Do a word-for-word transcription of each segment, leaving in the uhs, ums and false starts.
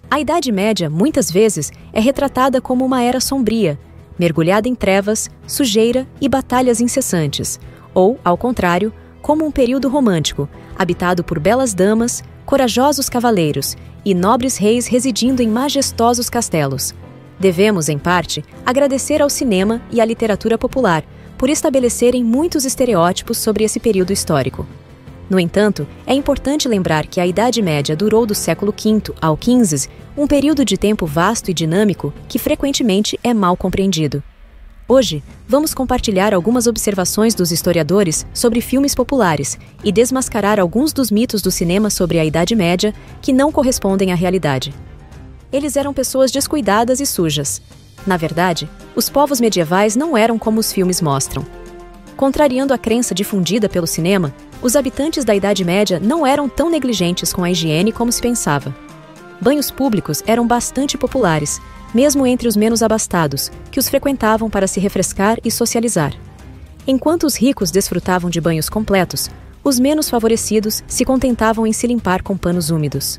A Idade Média, muitas vezes, é retratada como uma era sombria, mergulhada em trevas, sujeira e batalhas incessantes, ou, ao contrário, como um período romântico, habitado por belas damas, corajosos cavaleiros e nobres reis residindo em majestosos castelos. Devemos, em parte, agradecer ao cinema e à literatura popular por estabelecerem muitos estereótipos sobre esse período histórico. No entanto, é importante lembrar que a Idade Média durou do século quinto ao quinze, um período de tempo vasto e dinâmico que frequentemente é mal compreendido. Hoje, vamos compartilhar algumas observações dos historiadores sobre filmes populares e desmascarar alguns dos mitos do cinema sobre a Idade Média que não correspondem à realidade. Eles eram pessoas descuidadas e sujas. Na verdade, os povos medievais não eram como os filmes mostram. Contrariando a crença difundida pelo cinema, os habitantes da Idade Média não eram tão negligentes com a higiene como se pensava. Banhos públicos eram bastante populares, mesmo entre os menos abastados, que os frequentavam para se refrescar e socializar. Enquanto os ricos desfrutavam de banhos completos, os menos favorecidos se contentavam em se limpar com panos úmidos.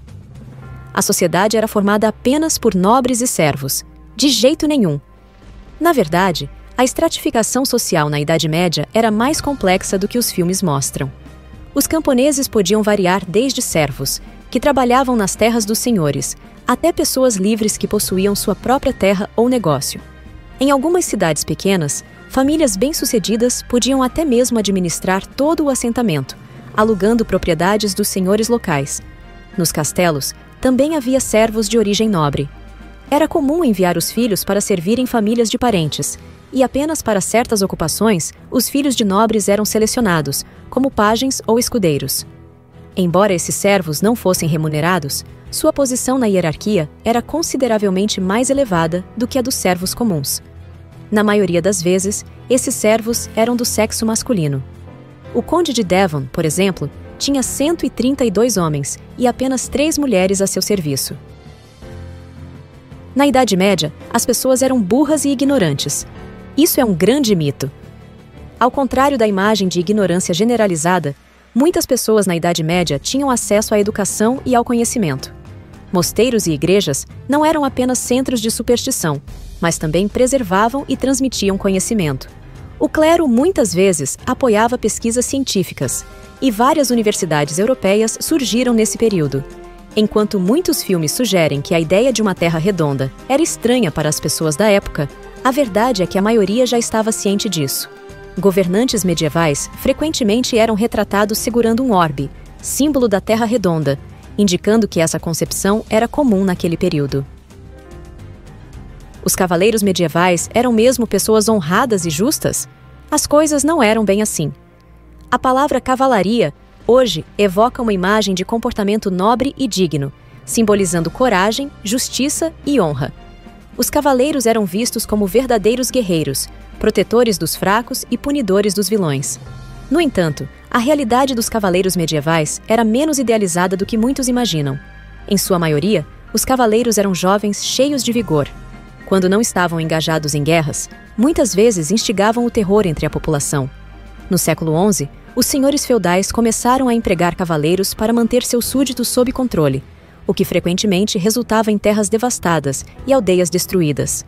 A sociedade era formada apenas por nobres e servos. De jeito nenhum. Na verdade, a estratificação social na Idade Média era mais complexa do que os filmes mostram. Os camponeses podiam variar desde servos, que trabalhavam nas terras dos senhores, até pessoas livres que possuíam sua própria terra ou negócio. Em algumas cidades pequenas, famílias bem-sucedidas podiam até mesmo administrar todo o assentamento, alugando propriedades dos senhores locais. Nos castelos, também havia servos de origem nobre. Era comum enviar os filhos para servir em famílias de parentes, e apenas para certas ocupações, os filhos de nobres eram selecionados, como pajens ou escudeiros. Embora esses servos não fossem remunerados, sua posição na hierarquia era consideravelmente mais elevada do que a dos servos comuns. Na maioria das vezes, esses servos eram do sexo masculino. O conde de Devon, por exemplo, tinha cento e trinta e dois homens e apenas três mulheres a seu serviço. Na Idade Média, as pessoas eram burras e ignorantes. Isso é um grande mito. Ao contrário da imagem de ignorância generalizada, muitas pessoas na Idade Média tinham acesso à educação e ao conhecimento. Mosteiros e igrejas não eram apenas centros de superstição, mas também preservavam e transmitiam conhecimento. O clero muitas vezes apoiava pesquisas científicas, e várias universidades europeias surgiram nesse período. Enquanto muitos filmes sugerem que a ideia de uma Terra redonda era estranha para as pessoas da época, a verdade é que a maioria já estava ciente disso. Governantes medievais frequentemente eram retratados segurando um orbe, símbolo da Terra redonda, indicando que essa concepção era comum naquele período. Os cavaleiros medievais eram mesmo pessoas honradas e justas? As coisas não eram bem assim. A palavra cavalaria, hoje, evoca uma imagem de comportamento nobre e digno, simbolizando coragem, justiça e honra. Os cavaleiros eram vistos como verdadeiros guerreiros, protetores dos fracos e punidores dos vilões. No entanto, a realidade dos cavaleiros medievais era menos idealizada do que muitos imaginam. Em sua maioria, os cavaleiros eram jovens cheios de vigor. Quando não estavam engajados em guerras, muitas vezes instigavam o terror entre a população. No século onze, os senhores feudais começaram a empregar cavaleiros para manter seus súditos sob controle, o que frequentemente resultava em terras devastadas e aldeias destruídas.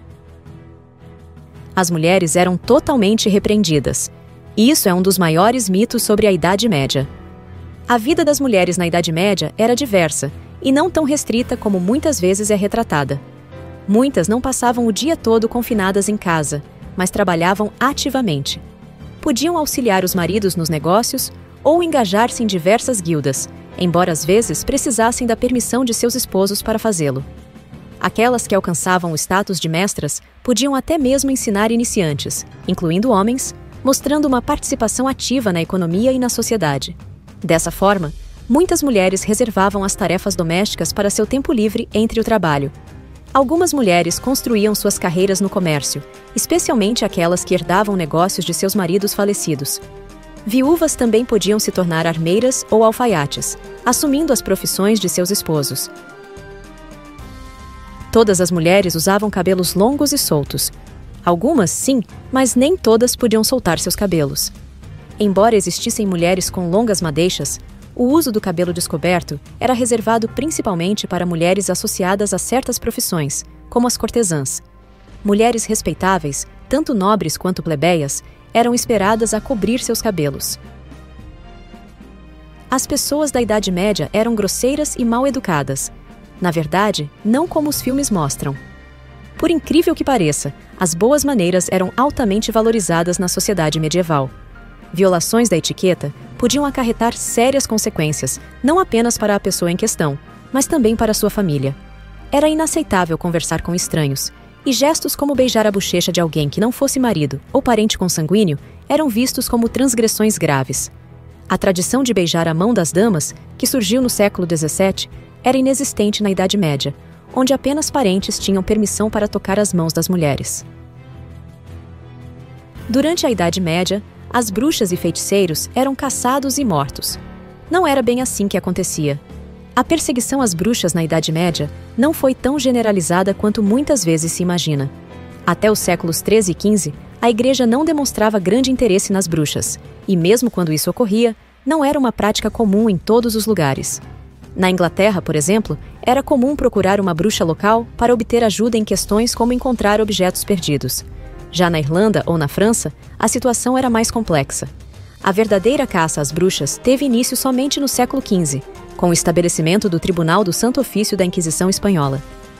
As mulheres eram totalmente repreendidas. E isso é um dos maiores mitos sobre a Idade Média. A vida das mulheres na Idade Média era diversa e não tão restrita como muitas vezes é retratada. Muitas não passavam o dia todo confinadas em casa, mas trabalhavam ativamente. Podiam auxiliar os maridos nos negócios ou engajar-se em diversas guildas, embora às vezes precisassem da permissão de seus esposos para fazê-lo. Aquelas que alcançavam o status de mestras podiam até mesmo ensinar iniciantes, incluindo homens, mostrando uma participação ativa na economia e na sociedade. Dessa forma, muitas mulheres reservavam as tarefas domésticas para seu tempo livre entre o trabalho. Algumas mulheres construíam suas carreiras no comércio, especialmente aquelas que herdavam negócios de seus maridos falecidos. Viúvas também podiam se tornar armeiras ou alfaiates, assumindo as profissões de seus esposos. Todas as mulheres usavam cabelos longos e soltos. Algumas, sim, mas nem todas podiam soltar seus cabelos. Embora existissem mulheres com longas madeixas, O uso do cabelo descoberto era reservado principalmente para mulheres associadas a certas profissões, como as cortesãs. Mulheres respeitáveis, tanto nobres quanto plebeias, eram esperadas a cobrir seus cabelos. As pessoas da Idade Média eram grosseiras e mal educadas. Na verdade, não como os filmes mostram. Por incrível que pareça, as boas maneiras eram altamente valorizadas na sociedade medieval. Violações da etiqueta podiam acarretar sérias consequências, não apenas para a pessoa em questão, mas também para sua família. Era inaceitável conversar com estranhos, e gestos como beijar a bochecha de alguém que não fosse marido ou parente consanguíneo eram vistos como transgressões graves. A tradição de beijar a mão das damas, que surgiu no século dezessete, era inexistente na Idade Média, onde apenas parentes tinham permissão para tocar as mãos das mulheres. Durante a Idade Média, as bruxas e feiticeiros eram caçados e mortos. Não era bem assim que acontecia. A perseguição às bruxas na Idade Média não foi tão generalizada quanto muitas vezes se imagina. Até os séculos treze e quinze, a Igreja não demonstrava grande interesse nas bruxas, e mesmo quando isso ocorria, não era uma prática comum em todos os lugares. Na Inglaterra, por exemplo, era comum procurar uma bruxa local para obter ajuda em questões como encontrar objetos perdidos. Já na Irlanda ou na França, a situação era mais complexa. A verdadeira caça às bruxas teve início somente no século quinze, com o estabelecimento do Tribunal do Santo Ofício da Inquisição Espanhola.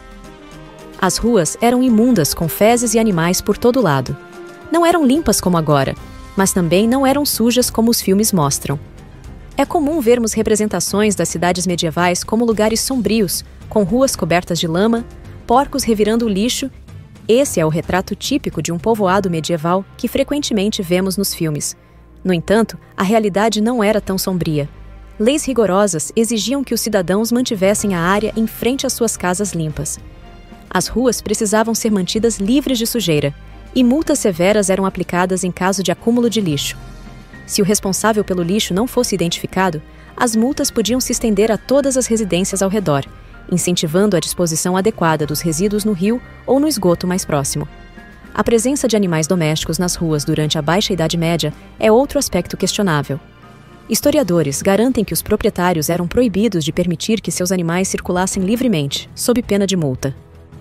As ruas eram imundas com fezes e animais por todo lado. Não eram limpas como agora, mas também não eram sujas como os filmes mostram. É comum vermos representações das cidades medievais como lugares sombrios, com ruas cobertas de lama, porcos revirando o lixo. Esse é o retrato típico de um povoado medieval que frequentemente vemos nos filmes. No entanto, a realidade não era tão sombria. Leis rigorosas exigiam que os cidadãos mantivessem a área em frente às suas casas limpas. As ruas precisavam ser mantidas livres de sujeira, e multas severas eram aplicadas em caso de acúmulo de lixo. Se o responsável pelo lixo não fosse identificado, as multas podiam se estender a todas as residências ao redor, incentivando a disposição adequada dos resíduos no rio ou no esgoto mais próximo. A presença de animais domésticos nas ruas durante a Baixa Idade Média é outro aspecto questionável. Historiadores garantem que os proprietários eram proibidos de permitir que seus animais circulassem livremente, sob pena de multa.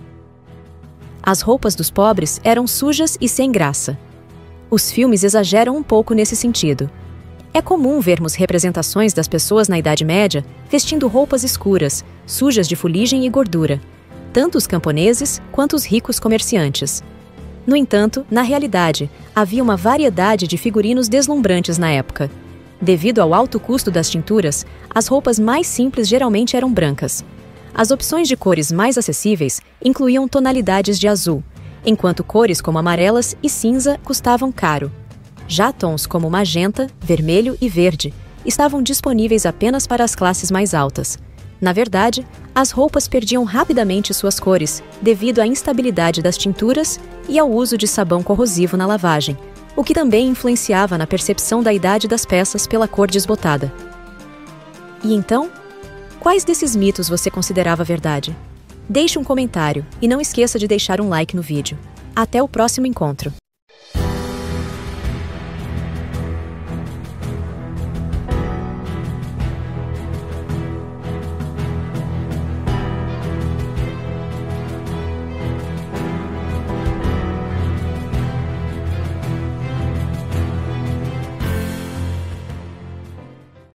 As roupas dos pobres eram sujas e sem graça. Os filmes exageram um pouco nesse sentido. É comum vermos representações das pessoas na Idade Média vestindo roupas escuras, sujas de fuligem e gordura, tanto os camponeses quanto os ricos comerciantes. No entanto, na realidade, havia uma variedade de figurinos deslumbrantes na época. Devido ao alto custo das tinturas, as roupas mais simples geralmente eram brancas. As opções de cores mais acessíveis incluíam tonalidades de azul, enquanto cores como amarelas e cinza custavam caro. Já tons como magenta, vermelho e verde estavam disponíveis apenas para as classes mais altas. Na verdade, as roupas perdiam rapidamente suas cores devido à instabilidade das tinturas e ao uso de sabão corrosivo na lavagem, o que também influenciava na percepção da idade das peças pela cor desbotada. E então, quais desses mitos você considerava verdade? Deixe um comentário e não esqueça de deixar um like no vídeo. Até o próximo encontro!